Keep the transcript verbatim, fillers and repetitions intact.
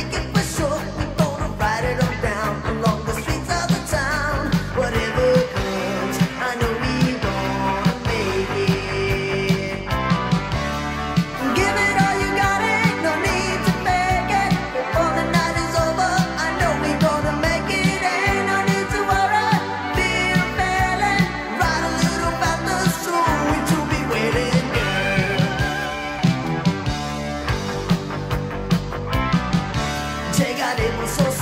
make it for sure. We're gonna ride it on down along the streets of the town. Whatever comes, I know we gonna make it. Give it all you got, ain't no need to fake it. Before the night is over, I know we gonna make it. Ain't no need to worry, feel feeling. Ride a little faster, soon we too be waiting, girl. Llegaremos